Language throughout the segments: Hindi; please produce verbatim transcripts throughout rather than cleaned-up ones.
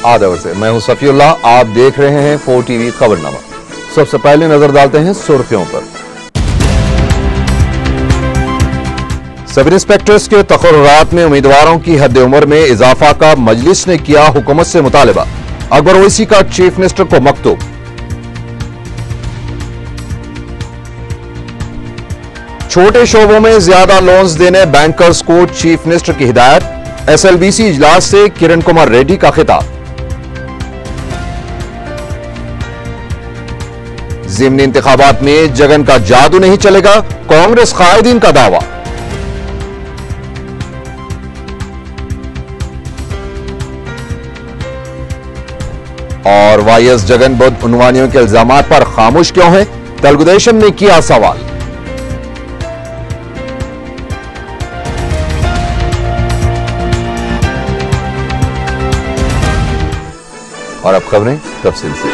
आदवर से मैं हूं सफीउल्लाह। आप देख रहे हैं फोर टीवी खबरनामा। सबसे पहले नजर डालते हैं सुर्खियों पर। सब इंस्पेक्टर्स के तकर्रुरात में उम्मीदवारों की हद उम्र में इजाफा का मजलिस ने किया हुकूमत से मुतालबा। अकबर ओवैसी का चीफ मिनिस्टर को मकतूब। छोटे शोबों में ज्यादा लोन्स देने बैंकर्स को चीफ मिनिस्टर की हिदायत। एसएलबीसी इजलास से किरण कुमार रेड्डी का खिताब। ज़िमनी इंतखाबात में जगन का जादू नहीं चलेगा, कांग्रेस कायदीन का दावा। और वाईएस जगन बदउनवानियों के इल्जामात पर खामोश क्यों हैं, तेलुगुदेशम ने किया सवाल। और अब खबरें तफसील से।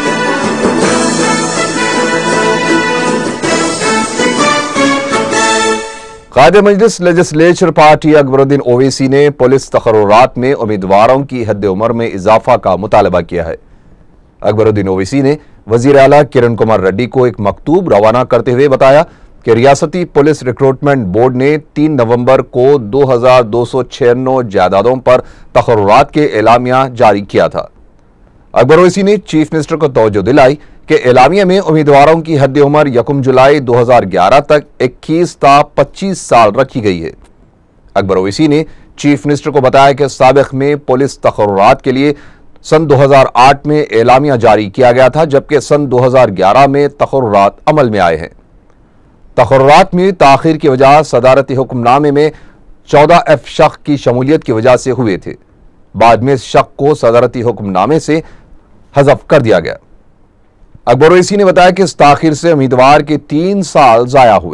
कायदे मजलिस लेजिस्लेचर पार्टी अकबरुद्दीन ओवैसी ने पुलिस तकर्रुरात में उम्मीदवारों की हद उम्र में इजाफा का मुतालबा किया है। अकबरुद्दीन ओवैसी ने वजीर आला किरण कुमार रेड्डी को एक मकतूब रवाना करते हुए बताया कि रियासती पुलिस रिक्रूटमेंट बोर्ड ने तीन नवंबर को दो हजार दो सौ छियानवे जायदादों पर तकर्रुरात के एलामिया जारी किया था। अकबर ओवैसी ने चीफ मिनिस्टर को तवज्जो दिलाई कि एलामिया में उम्मीदवारों की हद उम्र यकम जुलाई दो हजार ग्यारह तक इक्कीस ता पच्चीस साल रखी गई है। अकबर ओवैसी ने चीफ मिनिस्टर को बताया कि साबिक में पुलिस तकर्रुरात के लिए सन दो हजार आठ में एलामिया जारी किया गया था, जबकि सन दो हजार ग्यारह में तकर्रुरात अमल में आए हैं। तकर्रुरात में ताखीर की वजह सदारती हुक्मनामे में चौदह एफ शख्स की शमूलियत की वजह से हुए थे। बाद में इस शख्स को सदारती हुक्मनामे से हज़फ कर दिया गया। अकबर ओवैसी ने बताया कि इस ताखीर से उम्मीदवार के तीन साल जाया हुए।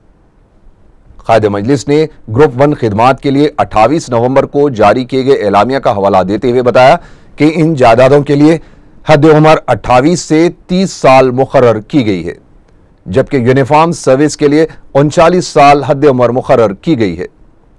कायदे मजलिस ने ग्रुप वन खिदमात के लिए अट्ठाईस नवंबर को जारी किए गए एलामिया का हवाला देते हुए बताया कि इन जायदादों के लिए हद उम्र अट्ठाईस से तीस साल मुकर्रर की गई है, जबकि यूनिफॉर्म सर्विस के लिए उनचालीस साल हद उम्र मुकर्रर की गई है।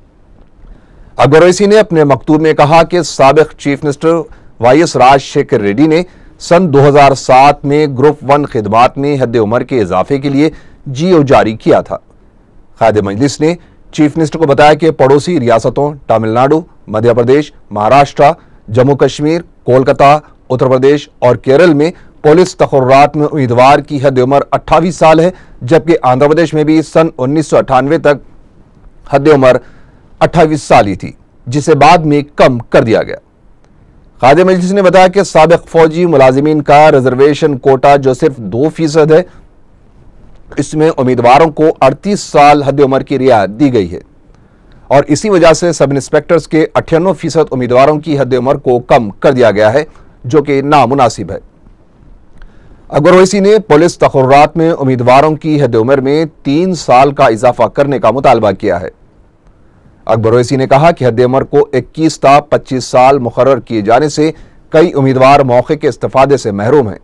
अकबर ओवैसी ने अपने मकतूब में कहा कि साबिक chief minister YS Rajasekhara Reddy ने सन दो हजार सात में ग्रुप वन खिदमात में हद उम्र के इजाफे के लिए जीओ जारी किया था। कायदे मजलिस ने चीफ मिनिस्टर को बताया कि पड़ोसी रियासतों तमिलनाडु, मध्य प्रदेश, महाराष्ट्र, जम्मू कश्मीर, कोलकाता, उत्तर प्रदेश और केरल में पुलिस तकर्रुरात में उम्मीदवार की हद उम्र अट्ठाईस साल है, जबकि आंध्र प्रदेश में भी सन उन्नीस सौ अट्ठानवे तक हद उम्र अट्ठाईस साल ही थी, जिसे बाद में कम कर दिया गया। कायदे मजलिस ने बताया कि साबिक फौजी मुलाजिमीन का रिजर्वेशन कोटा जो सिर्फ दो फीसद है, इसमें उम्मीदवारों को अड़तीस साल हद उम्र की रियायत दी गई है और इसी वजह से सब इंस्पेक्टर्स के अट्ठानवे फीसद उम्मीदवारों की हद उम्र को कम कर दिया गया है, जो कि नामुनासिब है। अकबर ओवैसी ने पुलिस तकर्रुरात में उम्मीदवारों की हद उम्र में तीन साल का इजाफा करने का मुतालबा किया है। अकबर ओवैसी ने कहा कि हद उम्र को इक्कीस ता पच्चीस साल मुकर्रर किए जाने से कई उम्मीदवार मौके के इस्तेफादे से महरूम हैं।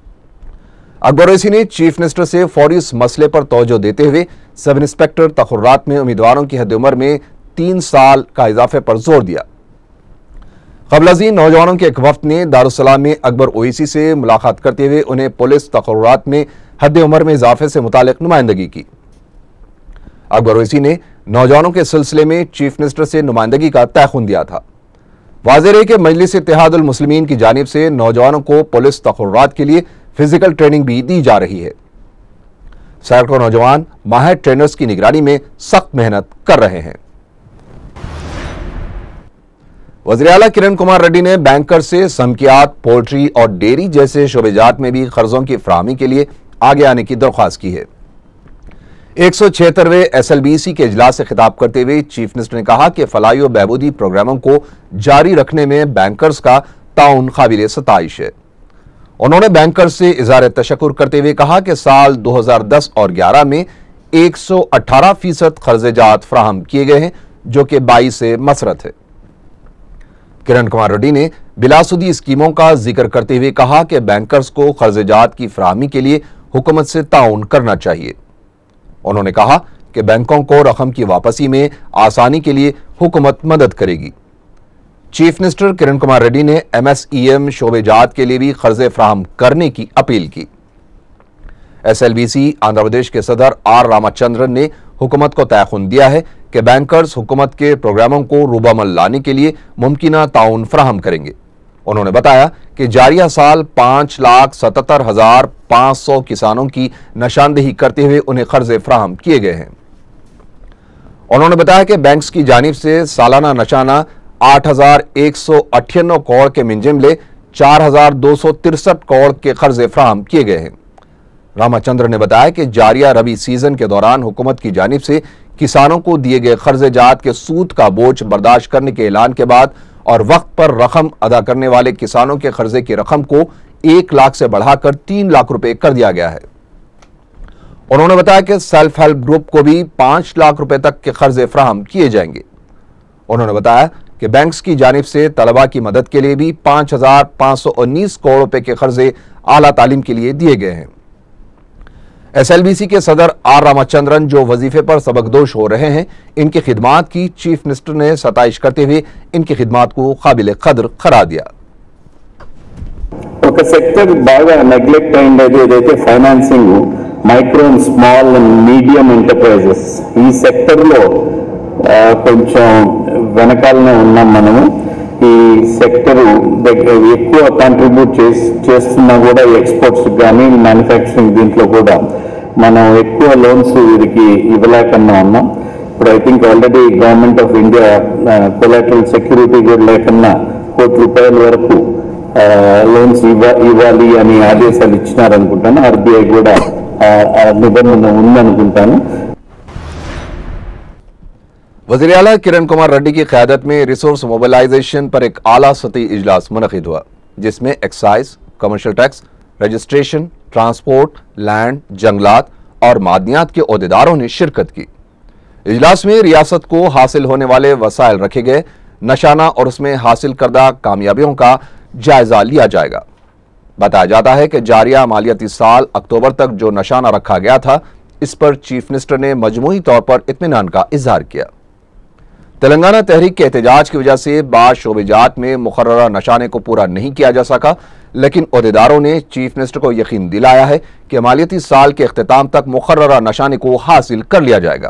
अकबर ओवैसी ने चीफ मिनिस्टर से फौरी इस मसले पर तवज्जो देते हुए सब इंस्पेक्टर तकर्रुरात में उम्मीदवारों की हद उम्र में तीन साल का इजाफे पर जोर दिया। क़ब्ल नौजवानों के एक वफ्द ने दारुस्सलाम में अकबर ओवैसी से मुलाकात करते हुए उन्हें पुलिस तकर्रुरात में हद उम्र में इजाफे से मुतालिक नुमाइंदगी की। अकबर ओवैसी ने नौजवानों के सिलसिले में चीफ मिनिस्टर से नुमाइंदगी का तयखुन दिया था। वाज़ेह है कि मजलिस इत्तेहादुल मुस्लिमीन की जानिब से नौजवानों को पुलिस तकर्रुरात के लिए फिजिकल ट्रेनिंग भी दी जा रही है। सैकड़ों नौजवान माहिर ट्रेनर्स की निगरानी में सख्त मेहनत कर रहे हैं। वज़ीर आला किरण कुमार रेड्डी ने बैंकर से समकियात, पोल्ट्री और डेयरी जैसे शोबेजात में भी कर्जों की फराहमी के लिए आगे आने की दरख्वास्त की है। एक सौ छिहत्तरवें एसएलबीसी के इजलास से खिताब करते हुए चीफ मिनिस्टर ने कहा कि फलाही और बहबूदी प्रोग्रामों को जारी रखने में बैंकर्स का ताउन काबिल सताइश है। उन्होंने बैंकर्स से इज़हार तशक्कुर करते हुए कहा कि साल दो हजार दस और ग्यारह में एक सौ अठारह फीसद कर्जेजात फराहम किए गए हैं, जो कि बाईस से मसरत है। किरण कुमार रेड्डी ने बिलासुदी स्कीमों का जिक्र करते हुए कहा कि बैंकर्स को कर्जेजात की फराहमी के लिए हुकूमत से ताउन करना चाहिए। उन्होंने कहा कि बैंकों को रकम की वापसी में आसानी के लिए हुकूमत मदद करेगी। चीफ मिनिस्टर किरण कुमार रेड्डी ने एमएसईएम शोबेजात के लिए भी कर्जे फ्राहम करने की अपील की। एसएलबीसी आंध्र प्रदेश के सदर आर रामचंद्रन ने हुकूमत को तयखुन दिया है कि बैंकर्स हुकूमत के प्रोग्रामों को रूबामल लाने के लिए मुमकिना ताउन फ्राहम करेंगे। उन्होंने बताया कि जारिया साल पांच लाख सतहत्तर हजार पांच सौ किसानों की निशानदेही करते हुए उन्हें कर्जे फ्राहम किए गए हैं। उन्होंने बताया कि बैंक्स की जानिब से सालाना निशाना आठ हजार एक सौ अट्ठानवे करोड़ के मिंजमले चार हजार दो सौ तिरसठ करोड़ के कर्जे फ्राहम किए गए हैं। रामचंद्र ने बताया कि जारिया रबी सीजन के दौरान हुकूमत की जानिब से किसानों को दिए गए कर्जे जात के सूद का बोझ बर्दाश्त करने के ऐलान के बाद और वक्त पर रकम अदा करने वाले किसानों के कर्जे की रकम को एक लाख से बढ़ाकर तीन लाख रुपए कर दिया गया है। उन्होंने बताया कि सेल्फ हेल्प ग्रुप को भी पांच लाख रुपए तक के कर्जे फ्राहम किए जाएंगे। उन्होंने बताया कि बैंक्स की जानिब से तलबा की मदद के लिए भी पांच हजार पांच सौ उन्नीस करोड़ रुपए के कर्जे आला तालीम के लिए दिए गए हैं। एसएलबीसी के सदर आर रामचंद्रन, जो वजीफे पर सबकदोश हो रहे हैं, इनकी खिदमात की चीफ मिनिस्टर ने सताइश करते हुए इनकी खिदमात को काबिल कदर करार दिया। ఒక సెక్టర్ బాగా నెగ్లెక్ట్ అయింది ఏదైతే financing micro small and medium enterprises ఈ సెక్టర్ లో కొంచెం వెనకాలనే ఉన్నాం మనము। ఈ సెక్టర్ ఎక్కువ కాంట్రిబ్యూట్ చేస్తున్నా కూడా ఎక్స్పోర్ట్స్ కానీ మ్యానుఫ్యాక్చరింగ్ దీంట్లో కూడా మనం ఎక్కువ లోన్స్ వీరికి ఇవ్వలేకన్నా ఉన్నాం। ఇప్పుడు I think already government of India collateral security కూడా లేకన్నా కోటి రూపాయల వరకు లోన్స్ ఇవ్వాలి అని ఆదేశాలు ఇచ్చినారనుకుంటాను। ఆర్బీఐ కూడా నిబంధన ఉందనుకుంటాను। वज़ीर आला किरण कुमार रेड्डी की क़यादत में रिसोर्स मोबिलाइजेशन पर एक आला सतही इजलास मुनक़िद हुआ, जिसमें excise, commercial tax, registration, transport, land, जंगलात और मादनियात के ओहदेदारों ने शिरकत की। इजलास में रियासत को हासिल होने वाले वसाइल रखे गए, नशाना और उसमें हासिल करदा कामयाबियों का जायजा लिया जाएगा। बताया जाता है कि जारिया मालियाती साल अक्टूबर तक जो नशाना रखा गया था, इस पर चीफ मिनिस्टर ने मजमूई तौर पर इत्मीनान का इजहार किया। तेलंगाना तहरीक के एहतजाज की वजह से बाद शोबेजात में मुकर्ररा नशाने को पूरा नहीं किया जा सका, लेकिन ओहदेदारों ने चीफ मिनिस्टर को यकीन दिलाया है कि मालियाती साल के अख्तिताम तक मुकर्ररा नशाने को हासिल कर लिया जाएगा।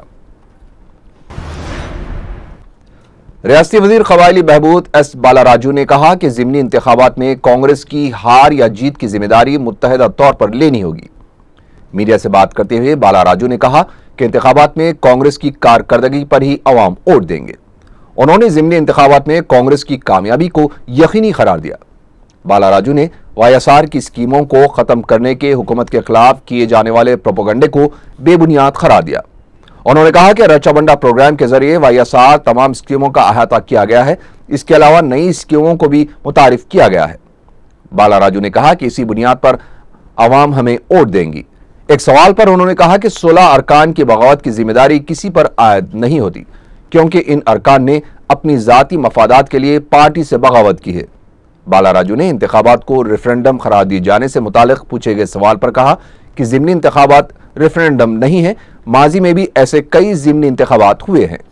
रियासती वजीर कबायली बहबूद एस बालाराजू ने कहा कि ज़िमनी इंतखाबात में कांग्रेस की हार या जीत की जिम्मेदारी मुत्तहिदा तौर पर लेनी होगी। मीडिया से बात करते हुए बालाराजू ने कहा कि इंतखाबात में कांग्रेस की कारकर्दगी पर ही अवाम वोट देंगे। उन्होंने ज़िमनी इंतखाबात में कांग्रेस की कामयाबी को यकीनी करार दिया। बालाराजू ने वाईएसआर की स्कीमों को खत्म करने के हुकूमत के खिलाफ किए जाने वाले प्रोपोगंडे को बेबुनियाद करार दिया। उन्होंने कहा कि रचाबंडा प्रोग्राम के जरिए वाईएसआर तमाम स्कीमों का अहाता किया गया है, इसके अलावा नई स्कीमों को भी मुतारिफ किया गया है। बालाराजू ने कहा कि इसी बुनियाद पर अवाम हमें वोट देंगी। एक सवाल पर उन्होंने कहा कि सोलह अरकान की बगावत की जिम्मेदारी किसी पर आयद नहीं होती, क्योंकि इन अरकान ने अपनी जाती मफादात के लिए पार्टी से बगावत की है। बालाराजू ने इंतखाबात को रेफरेंडम करार दिए जाने से मुतालिक पूछे गए सवाल पर कहा कि ज़िमनी इंतखाबात रेफरेंडम नहीं है, माजी में भी ऐसे कई ज़िमनी इंतखाबात हुए हैं।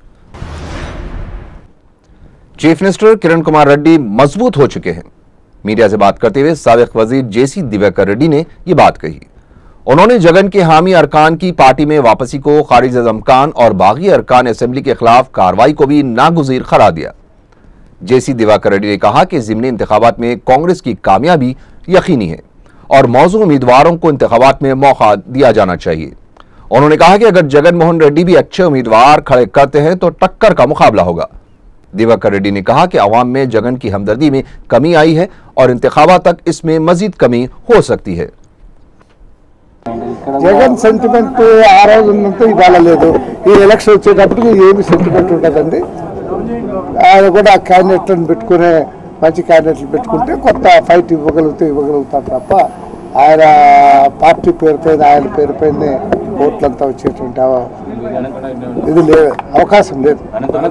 चीफ मिनिस्टर किरण कुमार रेड्डी मजबूत हो चुके हैं। मीडिया से बात करते हुए साबिक वजीर जेसी दिवाकर रेड्डी ने यह बात कही। उन्होंने जगन के हामी अरकान की पार्टी में वापसी को खारिज अज़मकान और बागी अरकान असेंबली के खिलाफ कार्रवाई को भी नागुज़ीर करार दिया। जेसी दिवाकर रेड्डी ने कहा कि ज़िमनी इंतखाबात में कांग्रेस की कामयाबी यकीनी है और मौजूद उम्मीदवारों को इंतखाबात में मौका दिया जाना चाहिए। उन्होंने कहा कि अगर जगन मोहन रेड्डी भी अच्छे उम्मीदवार खड़े करते हैं तो टक्कर का मुकाबला होगा। दिवाकर रेड्डी ने कहा कि अवाम में जगन की हमदर्दी में कमी आई है और इंतखाबात तक इसमें मजीद कमी हो सकती है। జగన్ సెంటిమెంట్ ఆ రోజు ఉన్నంత ఇవాళ లేదు। ఈ ఎలక్షన్ వచ్చేటప్పటికి ఏమి సెంటిమెంట్ ఉండదండి। ఆయన కూడా క్యాండిడేట్లను పెట్టుకునే మంచి క్యాండిడేట్లు పెట్టుకుంటే కొత్త ఫైట్ ఇవ్వగలిగితే ఇవ్వగలుగుతారు తప్ప ఆయన పార్టీ పేరు పైన ఆయన పేరు పైన ఓట్లంతా వచ్చేటువంటి ఇది లేదు, అవకాశం లేదు।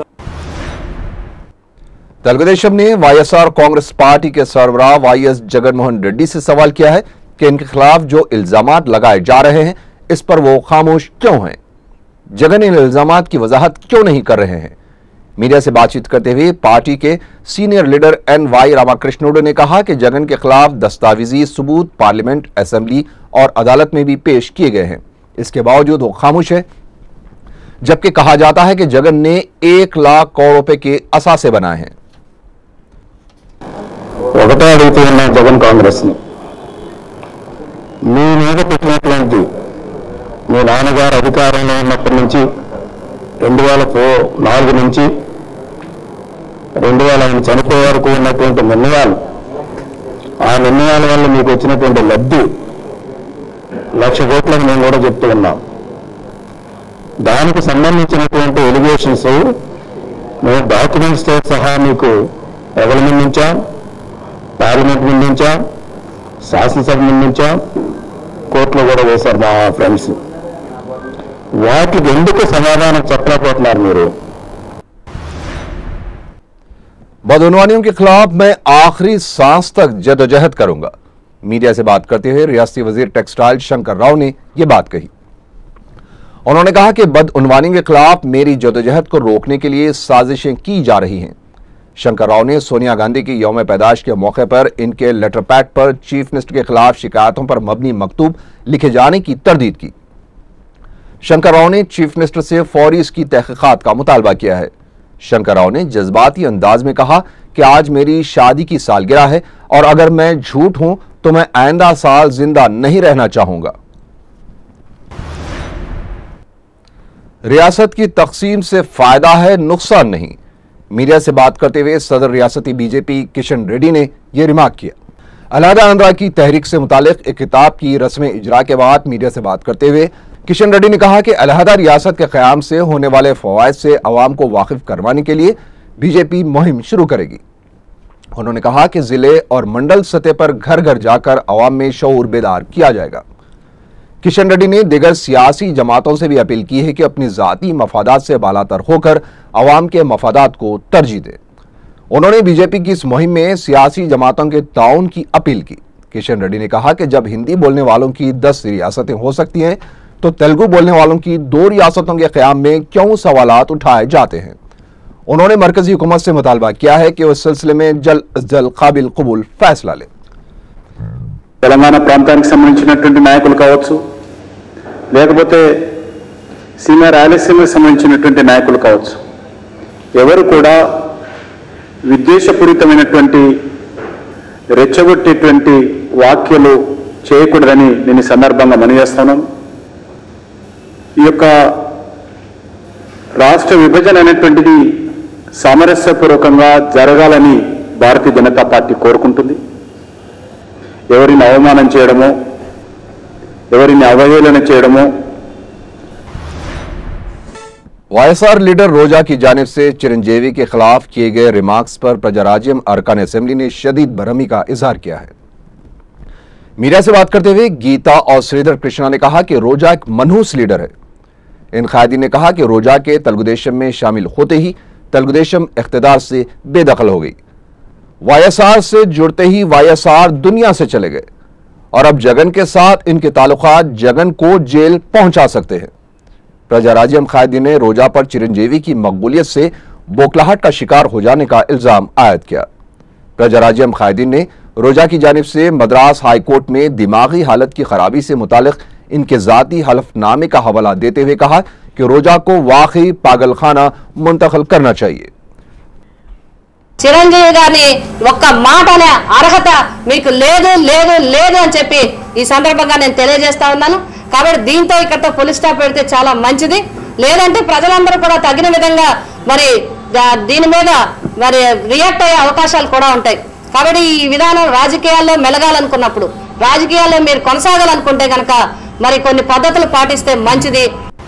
तेलुगुदेशम ने वाईएसआर कांग्रेस पार्टी के सरबराह वाई एस जगन मोहन रेड्डी से सवाल किया है कि इनके खिलाफ जो इल्जामात लगाए जा रहे हैं इस पर वो खामोश क्यों हैं। जगन इन इल्जामात की वजाहत क्यों नहीं कर रहे हैं। मीडिया से बातचीत करते हुए पार्टी के senior leader N Y Ramakrishnan ने कहा कि जगन के खिलाफ दस्तावेजी सबूत पार्लियामेंट, असेंबली और अदालत में भी पेश किए गए हैं। इसके बावजूद वो खामोश है, जबकि कहा जाता है कि जगन ने एक लाख करोड़ रुपए के असासे बनाए हैं। ఒకటే అడుగుతూ ఉన్న జగన్ కాంగ్రెస్ ని, మీ మీద పెట్టినటువంటి మీ నాన్నగారు అధికారంలో ఉన్నప్పటి నుంచి రెండు వేల నాలుగు నుంచి రెండు వేల ఆయన చనిపోయే వరకు ఉన్నటువంటి నిర్ణయాలు, ఆ నిర్ణయాల వల్ల మీకు వచ్చినటువంటి లబ్ధి లక్ష కోట్లని మేము కూడా చెప్తూ ఉన్నాం. దానికి సంబంధించినటువంటి ఎలిగేషన్స్ మేము డాక్యుమెంట్స్తో సహా మీకు ఎవరి ముందుంచాం, పార్లమెంట్ ముందుంచాం, శాసనసభ ముందుంచాం, కోర్టులో కూడా వేశారు మా ఫ్రెండ్స్. వాటికి ఎందుకు సమాధానం చెప్పలేకపోతున్నారు మీరు? बदउनवानियों के खिलाफ मैं आखिरी सांस तक जदोजहद करूंगा। मीडिया से बात करते हुए रियासती वजीर टेक्सटाइल शंकर राव ने यह बात कही। उन्होंने कहा कि बदउनवानी के खिलाफ मेरी जदोजहद को रोकने के लिए साजिशें की जा रही हैं। शंकर राव ने सोनिया गांधी की यौम पैदाइश के मौके पर इनके लेटर पैड पर चीफ मिनिस्टर के खिलाफ शिकायतों पर मबनी मकतूब लिखे जाने की तरदीद की। शंकर राव ने चीफ मिनिस्टर से फौरी इसकी तहकीकात का मुतालबा किया है। शंकर राव ने जज्बाती अंदाज में कहा कि आज मेरी शादी की सालगिरह है और अगर मैं झूठ हूं तो मैं आइंदा साल जिंदा नहीं रहना चाहूंगा। रियासत की तकसीम से फायदा है, नुकसान नहीं। मीडिया से बात करते हुए सदर रियासती बीजेपी किशन रेड्डी ने यह रिमार्क किया। अलहदा आंध्रा की तहरीक से मुतालिक एक किताब की रस्म इजरा के बाद मीडिया से बात करते हुए किशन रेड्डी ने कहा कि अलहदा रियासत के क़याम से होने वाले फवायद से अवाम को वाकिफ करवाने के लिए बीजेपी मुहिम शुरू करेगी। उन्होंने कहा कि जिले और मंडल सतह पर घर घर जाकर अवाम में शऊर बेदार किया जाएगा। किशन रेड्डी ने दीगर सियासी जमातों से भी अपील की है कि अपनी जाती मफादात से बालातर होकर अवाम के मफादात को तरजीह दें। उन्होंने बीजेपी की इस मुहिम में सियासी जमातों के ताउन की अपील की। किशन रेड्डी ने कहा कि जब हिंदी बोलने वालों की दस रियासतें हो सकती हैं तो तेलुगु बोलने वालों की दो रियासतों के क़याम में क्यों सवालात उठाए जाते हैं। उन्होंने मरकजी हुकूमत से मुतालबा किया है कि उस सिलसिले में जल्द अज जल्द काबिल कबूल फैसला ले। తెలంగాణ ప్రాంతానికి సంబంధించినటువంటి నాయకులు కావచ్చు, లేకపోతే సీమ రాయలసీమకు సంబంధించినటువంటి నాయకులు కావచ్చు, ఎవరు కూడా విద్వేషపూరితమైనటువంటి రెచ్చగొట్టేటువంటి వ్యాఖ్యలు చేయకూడదని నేను ఈ సందర్భంగా మనవి చేస్తున్నాను. ఈ యొక్క రాష్ట్ర విభజన అనేటువంటిది సామరస్యపూర్వకంగా జరగాలని భారతీయ జనతా పార్టీ కోరుకుంటుంది. ఎవరిని అవమానం చేయడమో, ఎవరిని అవహేళన చేయడమో। वाईएसआर लीडर रोजा की जानिब से चिरंजीवी के खिलाफ किए गए रिमार्क्स पर प्रजाराज्यम अरकान असेंबली ने शदीद बरहमी का इजहार किया है। मीडिया से बात करते हुए गीता और श्रीधर कृष्णा ने कहा कि रोजा एक मनहूस लीडर है। इन कायदी ने कहा कि रोजा के तेलुगुदेशम में शामिल होते ही तेलुगुदेशम इख्तिदार से बेदखल हो गई। वाईएसआर से जुड़ते ही वाईएसआर दुनिया से चले गए और अब जगन के साथ इनके ताल्लुकात जगन को जेल पहुंचा सकते हैं। प्रजाराज्यम कायदी ने रोजा पर चिरंजीवी की मकबूलियत से बौखलाहट का शिकार हो जाने का इल्जाम आयद किया। प्रजाराज्यम कायदी ने रोजा की जानिब से मद्रास हाई कोर्ट में दिमागी हालत की खराबी से मुतालिक इनके जाती हलफनामे का हवाला देते हुए कहा कि रोजा को वाकई पागलखाना मुंतकिल करना चाहिए। చిరంజీవి గారిని ఒక్క మాట అనే అర్హత మీకు లేదు లేదు లేదు అని చెప్పి ఈ సందర్భంగా నేను తెలియజేస్తా ఉన్నాను। కాబట్టి దీంతో ఇక్కడతో ఫుల్ స్టాప్ పెడితే చాలా మంచిది, లేదంటే ప్రజలందరూ కూడా తగిన విధంగా మరి దీని మీద మరి రియాక్ట్ అయ్యే అవకాశాలు కూడా ఉంటాయి। కాబట్టి ఈ విధానం రాజకీయాల్లో మెలగాలనుకున్నప్పుడు, రాజకీయాల్లో మీరు కొనసాగాలనుకుంటే కనుక మరి కొన్ని పద్ధతులు పాటిస్తే మంచిది।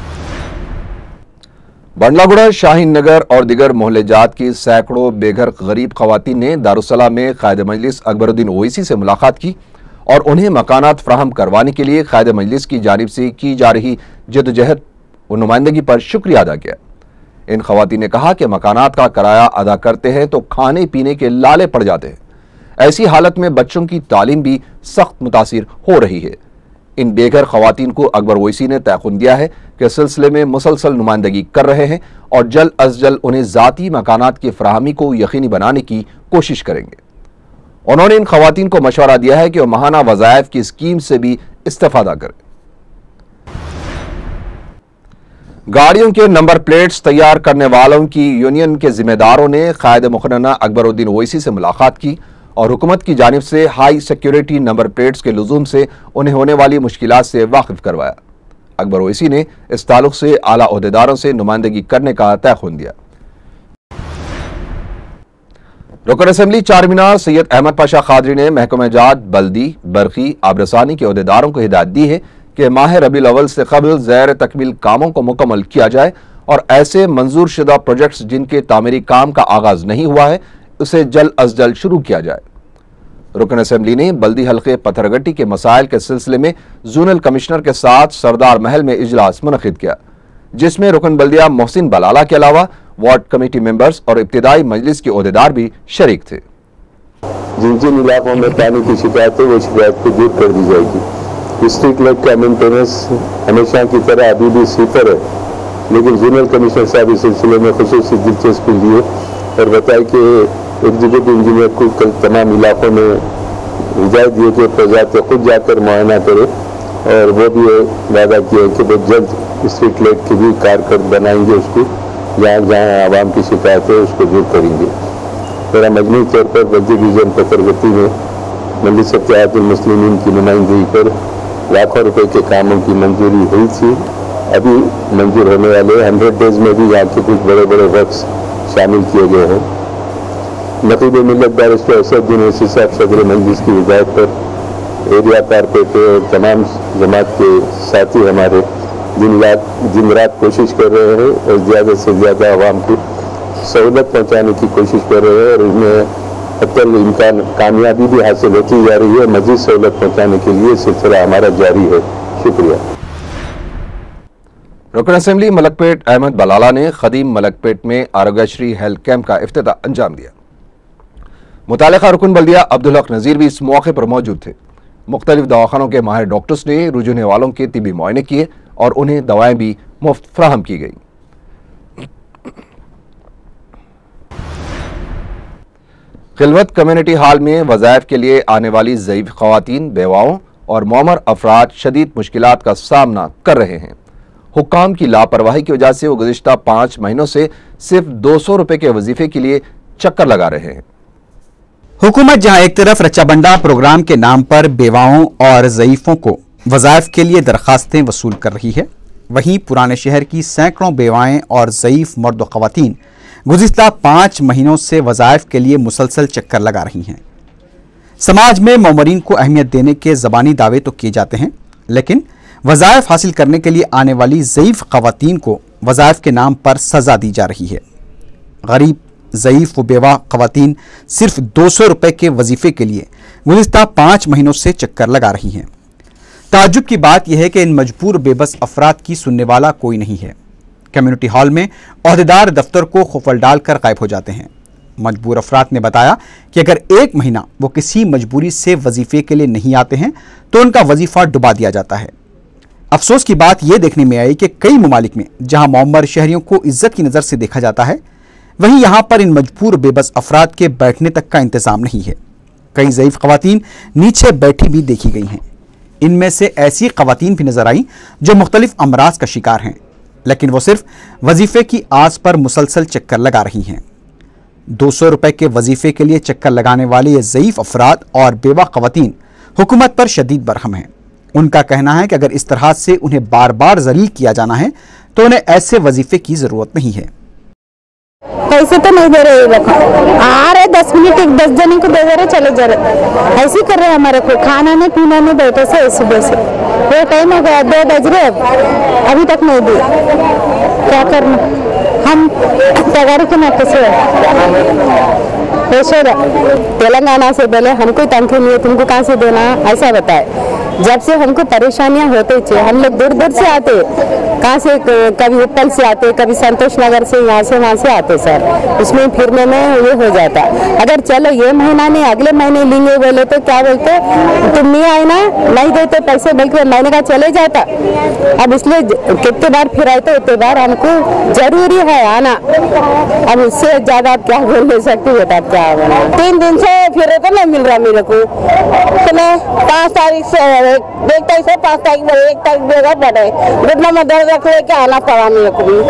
बंडलागुड़ा, शाहीन नगर और दिगर मोहल्ले जात की सैकड़ों बेघर गरीब खवातीन ने दारुसलाम में कायद मजलिस अकबरुद्दीन ओवैसी से मुलाकात की और उन्हें मकानात फराहम करवाने के लिए कायद मजलिस की जानिब से की जा रही जदोजहद व नुमाइंदगी पर शुक्रिया अदा किया। इन खवातीन ने कहा कि मकानात का किराया अदा करते हैं तो खाने पीने के लाले पड़ जाते हैं। ऐसी हालत में बच्चों की तालीम भी सख्त मुतासिर हो रही है। इन बेघर खवातीन को अकबर ओवैसी ने तयखुन दिया है कि इस सिलसिले में मुसलसल नुमाइंदगी कर रहे हैं और जल्द अज जल्द उन्हें ज़ाती मकानात की फराहमी को यकीनी बनाने की कोशिश करेंगे। उन्होंने इन खवातीन को मशवरा दिया है कि वह माहाना वज़ाइफ की स्कीम से भी इस्तेफादा करें। गाड़ियों के नंबर प्लेट्स तैयार करने वालों की यूनियन के जिम्मेदारों ने कायद मुकर्रना अकबरुद्दीन ओवैसी से मुलाकात की और हुकूमत की जानिब से हाई सिक्योरिटी नंबर प्लेट्स के लुज़ूम से उन्हें होने वाली मुश्किलात से वाकिफ करवाया। अकबर ओवैसी ने इस ताल्लुक से आला ओहदेदारों से नुमाइंदगी करने का तयखुन दिया। रुकन असेंबली चारमीनार सैयद अहमद पाशा खादरी ने महकमा जात, बल्दी, बरखी, आबरसानी के ओहदेदारों को हिदायत दी है कि माह रबीउल अव्वल से कबल ज़ैर तकमील कामों को मुकम्मल किया जाए और ऐसे मंजूर शुदा प्रोजेक्ट्स जिनके तामीरी काम का आगाज नहीं हुआ है उसे जल्द अज जल्द शुरू किया जाए। रुकन असेंबली ने बल्दी हल्के पत्थरगट्टी के मसाइल के सिलसिले में जोनल कमिश्नर के साथ सरदार महल में इजलास मुनक़िद किया, जिसमें रुकन बल्दिया मोहसिन बलाला के अलावा वार्ड कमेटी मेंबर्स और इब्तिदाई मजलिस के ओहदेदार भी शरीक थे। जिन जिन इलाकों में पानी की शिकायत है वो शिकायत को दूर कर दी जाएगी। स्ट्रीट लाइट का मेंटेनेंस हमेशा की तरह अभी भी सिफर है, लेकिन जोनल कमिश्नर साहब इस सिलसिले में खुसूसी दिलचस्पी लिए और बताया कि एग्जीक्यूटिव इंजीनियर को कल तमाम इलाकों में हिदायत दिए कि प्रजात खुद जाकर मुआयना करे और वो भी वादा किया कि बहुत जल्द स्ट्रीट लाइट की भी कारकर्द बनाएंगे, उसको जहाँ जहाँ आवाम की शिकायत है उसको दूर करेंगे। मेरा मजमूई तौर पर बल्दी डिवीजन पत्थरगट्टी में मजलिस इत्तेहादुल मुस्लिमीन की नुमाइंदगी पर लाखों रुपए के कामों की मंजूरी हुई थी। अभी मंजूर होने वाले हंड्रेड डेज में भी यहाँ के कुछ बड़े बड़े वर्क्स शामिल किए गए हैं। नकीब मिल्लत बैरिस्टर असदुद्दीन ओवैसी साहब सदर मजलिस की हिदायत पर एरिया कारपोरेटर और तमाम जमात के साथी हमारे दिन रात दिन रात कोशिश कर रहे हैं और ज़्यादा से ज़्यादा आवाम को सहूलत पहुँचाने की कोशिश कर रहे हैं और इसमें अक्सर इम्कान कामयाबी भी हासिल होती जा रही है। मज़ीद सहूलत पहुँचाने के लिए सिलसिला हमारा जारी है। शुक्रिया। रुकन असेंबली मलकपेट अहमद बलाला ने खदीम मलकपेट में आरोग्यश्री हेल्थ कैंप का इफ्तिताह अंजाम दिया। मुतालिका रुकन बल्दिया अब्दुल हक नज़ीर भी इस मौके पर मौजूद थे। मुख्तलिफ दवाखानों के माहिर डॉक्टर्स ने रुझाने वालों के तिबी मुआयने किए और उन्हें दवाएं भी मुफ्त फराहम की गई। खिलवत कम्युनिटी हॉल में वज़ाइफ के लिए आने वाली ज़ईफ ख़वातीन, बेवाओं और मौमर अफराद शदीद मुश्किलात का सामना कर रहे हैं। हुक्काम की लापरवाही की वजह से वो गुज़िश्ता पाँच महीनों से सिर्फ दो सौ रुपये के वजीफे के लिए चक्कर लगा रहे हैं। हुकूमत जहां एक तरफ रच्चाबंडा प्रोग्राम के नाम पर बेवाओं और ज़ईफ़ों को वज़ाइफ के लिए दरखास्तें वसूल कर रही है, वहीं पुराने शहर की सैकड़ों बेवाएं और ज़ईफ़ मर्द व ख़वातीन गुज़िश्ता पाँच महीनों से वज़ाइफ के लिए मुसलसल चक्कर लगा रही हैं। समाज में मौमरीन को अहमियत देने के ज़बानी दावे तो किए जाते हैं, लेकिन वज़ाइफ हासिल करने के लिए आने वाली ज़ईफ़ ख़वातीन को वज़ाइफ के नाम पर सज़ा दी जा रही है। गरीब ज़ईफ़ व बेवा ख़वातीन सिर्फ दो सौ रुपये के वजीफ़े के लिए गुज़िश्ता पाँच महीनों से चक्कर लगा रही हैं। ताज्जुब की बात यह है कि इन मजबूर बेबस अफराद की सुनने वाला कोई नहीं है। कम्युनिटी हॉल में ओहदेदार दफ्तर को खुफल डालकर गायब हो जाते हैं। मजबूर अफराद ने बताया कि अगर एक महीना वो किसी मजबूरी से वजीफे के लिए नहीं आते हैं तो उनका वजीफा डुबा दिया जाता है। अफसोस की बात यह देखने में आई कि कई ममालिक में जहां मौमर शहरियों को इज्जत की नज़र से देखा जाता है, वहीं यहां पर इन मजबूर बेबस अफराद के बैठने तक का इंतजाम नहीं है। कई ज़ईफ़ ख़वातीन नीचे बैठी भी देखी गई हैं। इनमें से ऐसी ख़वातीन भी नजर आई जो मुख्तलिफ अमराज का शिकार हैं, लेकिन वो सिर्फ वजीफे की आस पर मुसलसल चक्कर लगा रही हैं। दो सौ रुपए के वजीफे के लिए चक्कर लगाने वाले ये ज़ईफ़ अफराद और बेवा ख़वातीन हुकूमत पर शदीद बरहम हैं। उनका कहना है कि अगर इस तरह से उन्हें बार बार जलील किया जाना है तो उन्हें ऐसे वजीफे की जरूरत नहीं है। पैसे तो नहीं दे रहे ये लोग, आ रहे दस मिनट एक दस जने को दे दे रहे, चले जा रहे, ऐसे ही कर रहे हैं हमारे को। खाना नहीं पीना नहीं, बैठे से सुबह से वो टाइम हो गया, दो बज रहे अभी तक नहीं दिए। क्या करना, हम तगारी के नाते से तेलंगाना से बोले हमको तनख्वाह नहीं है, तुमको कहाँ से देना, ऐसा बताए। जब से हमको परेशानियां होते थे, हम लोग दूर दूर से आते, कहाँ से, कभी उपल से आते, कभी संतोष नगर से, यहाँ से वहाँ से आते सर। उसमें फिरने में ये हो जाता। अगर चलो ये महीना नहीं अगले महीने लेंगे बोले तो क्या बोलते, तुम नहीं आए ना, नहीं देते पैसे, बल्कि महीने का चले जाता। अब इसलिए कितने बार फिर आए तो उतने बार हमको जरूरी है आना। अब उससे ज्यादा क्या बोल नहीं सकती बेटा, क्या बोला। तीन दिन से फिर तो नहीं मिल रहा मेरे को, पाँच तारीख से एक तारीख से पाँच तारीख में एक तारीख देगा पड़े, घुटना में दर्द रख लेके आना पड़ा मेरे को भी।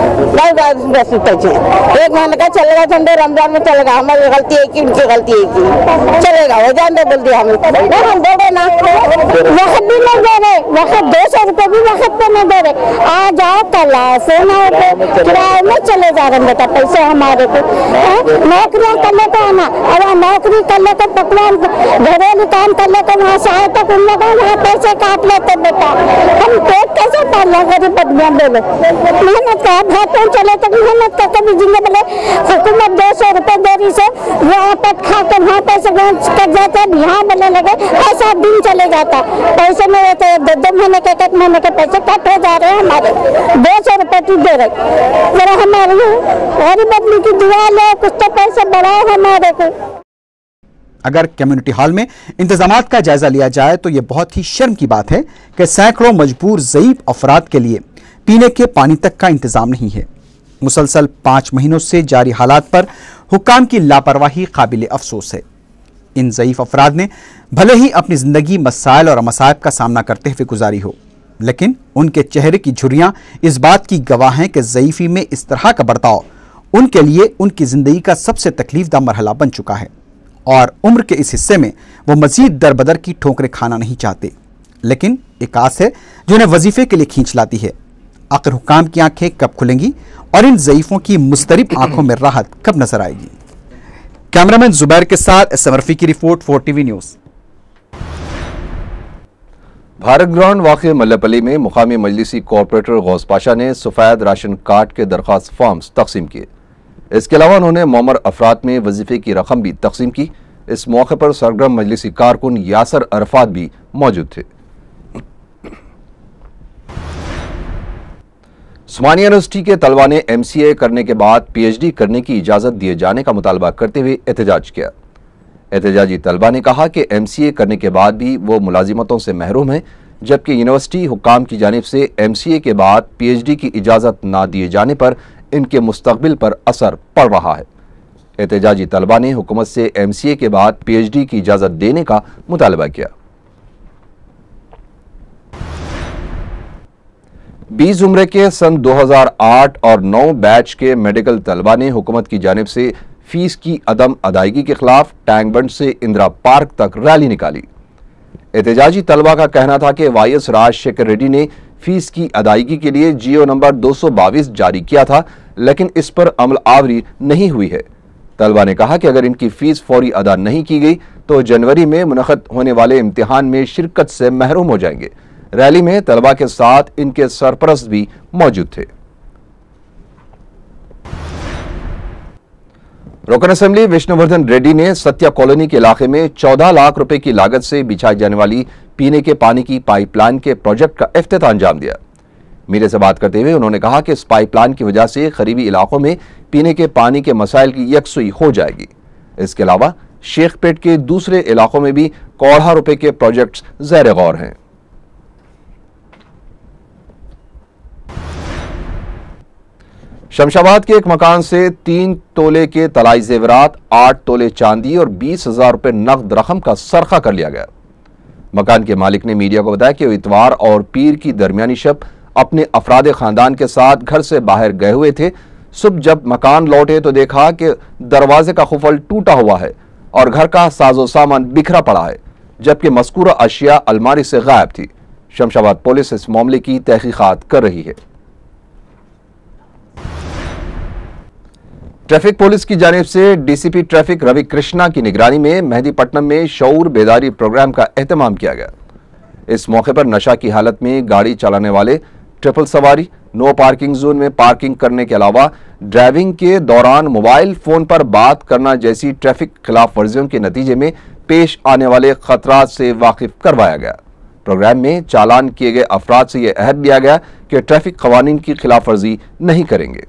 बस एक महीने का चलेगा, ठंडे रमजान में चलेगा। हमारी गलती है कि उनकी गलती है कि चलेगा, वो जान दे बोल दिया हमें। हम दे रहे ना, वक्त भी नहीं दे रहे, वक्त दो सौ रुपये भी वक्त पे नहीं दे रहे। आ जाओ कल आओ, फोन आओ, किराए में चले जा रहे बेटा पैसे हमारे को। नौकरियाँ कर लेते आना, अगर नौकरी कर लेते, पकवान घरेलू काम कर लेते, वहाँ से आए तक उन लोगों वहाँ पैसे काट लेते बेटा। हम पेट कैसे पाल रहे गरीब आदमियाँ बोलो, मेहनत का भात चले तक मेहनत का कभी जिंदगी बोले हुकूमत दो सौ रुपए दे रही से वहाँ पर खा कर वहाँ पैसे कर जाते हैं, यहाँ बोलने लगे ऐसा दिन चले जाता, पैसे में रहते दो दो महीने के एक महीने के पैसे कट हो जा रहे हैं हमारे, दो सौ रुपए की दे रहे। जरा हमारे गरीब आदमी की दुआ ले, कुछ तो पैसे बढ़ाओ हमारे को। अगर कम्युनिटी हॉल में इंतजामात का जायजा लिया जाए तो यह बहुत ही शर्म की बात है कि सैकड़ों मजबूर ज़ईफ अफराद के लिए पीने के पानी तक का इंतजाम नहीं है। मुसलसल पाँच महीनों से जारी हालात पर हुक्काम की लापरवाही काबिल अफसोस है। इन ज़ईफ अफराद ने भले ही अपनी ज़िंदगी मसाइल और मसाइब का सामना करते हुए गुजारी हो, लेकिन उनके चेहरे की झुर्रियाँ इस बात की गवाह हैं कि ज़ईफ़ी में इस तरह का बर्ताव उनके लिए उनकी ज़िंदगी का सबसे तकलीफदा मरहला बन चुका है और उम्र के इस हिस्से में वो मज़ीद दरबदर की ठोकरें खाना नहीं चाहते। लेकिन एक आस है जो उन्हें वजीफे के लिए खींच लाती है। आखिर हुक्काम की आंखें कब खुलेंगी और इन ज़ईफ़ों की मुस्तरिब आंखों में राहत कब नजर आएगी? कैमरामैन जुबैर के साथ एस एम रफी की report for TV news. Bharat ground वाक़े मल्लपल्ली में मुकामी मजलिसी कॉरपोरेटर गौस पाशा ने सफ़ेद राशन कार्ड के दरख्वास्त फॉर्म्स तकसीम किए। इसके अलावा उन्होंने मौमर अफराद में वजीफे की रकम भी तकसीम की। इस मौके पर सरगर्म मजलिसी कारकुन यासर अरफात भी मौजूद थे। उस्मानिया यूनिवर्सिटी के तलबा ने एम सी ए करने के बाद पी एच डी करने की इजाज़त दिए जाने का मुतालबा करते हुए एहतजाज किया। एहतजाजी तलबा ने कहा कि एम सी ए करने के बाद भी वो मुलाजिमतों से महरूम हैं, जबकि यूनिवर्सिटी हुक्काम की जानिब से एम सी ए के बाद पी एच डी की इजाज़त ना दिए जाने पर इनके मुस्तकबिल पर असर पड़ रहा है। एहतजाजी तलबा ने हुकूमत से एम सी ए के बाद पी एच डी की इजाज़त देने का मुतालबा किया। बीस उम्र के सन दो हज़ार आठ और नौ बैच के मेडिकल तलबा ने हुकूमत की जानिब से फीस की अदम अदायगी के खिलाफ टैंक बंड से इंदिरा पार्क तक रैली निकाली। एहतजाजी तलबा का कहना था कि वाई एस राजशेखर रेड्डी ने फीस की अदायगी के लिए जियो नंबर दो सौ बाईस जारी किया था, लेकिन इस पर अमल आवरी नहीं हुई है। तलबा ने कहा कि अगर इनकी फीस फौरी अदा नहीं की गई तो जनवरी में मुनक़द होने वाले इम्तिहान में शिरकत से महरूम हो जाएंगे। रैली में तलबा के साथ इनके सरपरस्त भी मौजूद थे। रुकन असेंबली विष्णुवर्धन रेड्डी ने सत्या कॉलोनी के इलाके में चौदह लाख रुपए की लागत से बिछाई जाने वाली पीने के पानी की पाइपलाइन के प्रोजेक्ट का इफ्तिताह अंजाम दिया। मीडिया से बात करते हुए उन्होंने कहा कि इस पाइपलाइन की वजह से करीबी इलाकों में पीने के पानी के मसाइल की यकसुई हो जाएगी। इसके अलावा शेखपेट के दूसरे इलाकों में भी करोड़ों रुपए के प्रोजेक्ट्स ज़ैर गौर हैं। शमशाबाद के एक मकान से तीन तोले के तलाई जेवरात, आठ तोले चांदी और बीस हजार रुपए नकद रकम का सरखा कर लिया गया। मकान के मालिक ने मीडिया को बताया कि वो इतवार और पीर की दरमियानी शब अपने अफराद खानदान के साथ घर से बाहर गए हुए थे। सुबह जब मकान लौटे तो देखा कि दरवाजे का खुफल टूटा हुआ है और घर का साजो सामान बिखरा पड़ा है, जबकि मज़कूरा अशिया अलमारी से गायब थी। शमशाबाद पुलिस इस मामले की तहकीकात कर रही है। ट्रैफिक पुलिस की जानिब से डीसीपी ट्रैफिक रवि कृष्णा की निगरानी में मेहदीपट्टनम में शऊर बेदारी प्रोग्राम का एहतमाम किया गया। इस मौके पर नशा की हालत में गाड़ी चलाने वाले, ट्रिपल सवारी, नो पार्किंग जोन में पार्किंग करने के अलावा ड्राइविंग के दौरान मोबाइल फोन पर बात करना जैसी ट्रैफिक खिलाफ वर्जियों के नतीजे में पेश आने वाले खतरात से वाकिफ करवाया गया। प्रोग्राम में चालान किए गए अफराद से यह अहद लिया गया कि ट्रैफिक कवानीन की खिलाफ वर्जी नहीं करेंगे।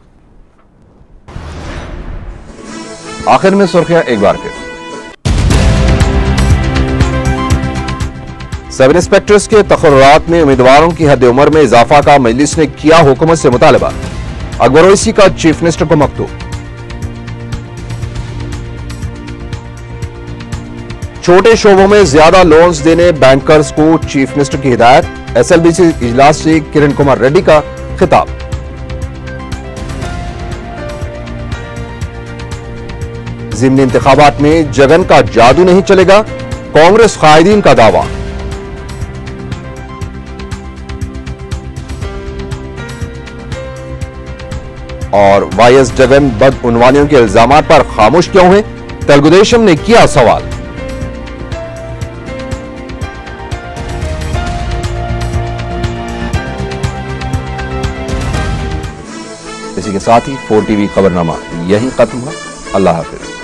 आखिर में सुर्खियां एक बार फिर। सब इंस्पेक्टर्स के तकर्रुरात में उम्मीदवारों की हद उम्र में इजाफा का मजलिस ने किया हुकूमत से मुतालबा। अकबर ओवैसी का चीफ मिनिस्टर को मकतूब। छोटे शोबों में ज्यादा लोन्स देने बैंकर्स को चीफ मिनिस्टर की हिदायत। एसएलबीसी इजलास से किरण कुमार रेड्डी का खिताब। ज़िमनी इंतखाबात में जगन का जादू नहीं चलेगा, कांग्रेस कायदीन का दावा। और वाईएस जगन बदउनवानियों के इल्जामात पर खामोश क्यों हैं, तेलुगुदेशम ने किया सवाल। इसी के साथ ही फोर टीवी खबरनामा यहीं खत्म हुआ। अल्लाह हाफिज।